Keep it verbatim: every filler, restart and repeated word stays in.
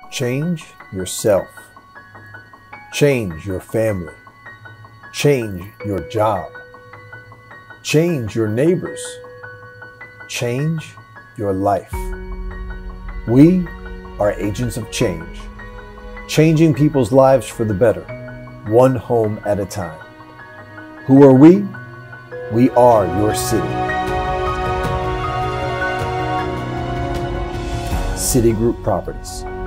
Change yourself. Change your family. Change your job. Change your neighbors. Change your life. We are agents of change, changing people's lives for the better, one home at a time. Who are we? We are your city. Citigroup Properties.